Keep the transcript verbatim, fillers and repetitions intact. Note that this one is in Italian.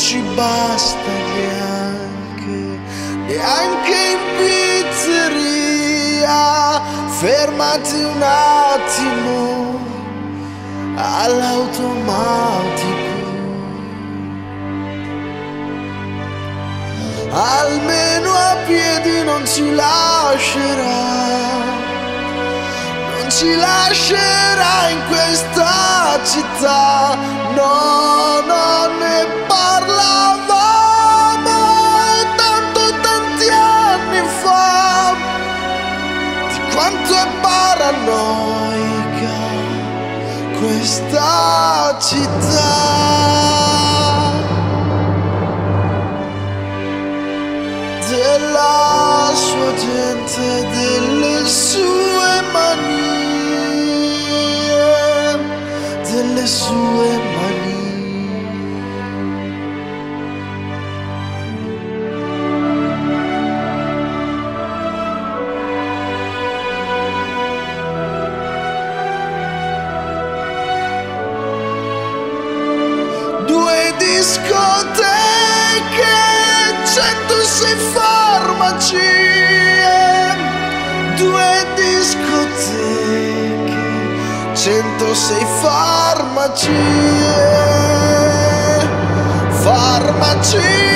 ci basta neanche, neanche in pizzeria. Fermati un attimo all'automatico, almeno a piedi non ci lascerà, non ci lascerà in questa città. No, no, ne parlavamo tanto tanti anni fa, di quanto è paranoica questa città, della sua gente, delle sue manie, delle sue manie. Due discoteche, centosei farmacie, due discoteche, centosei farmacie, farmacie.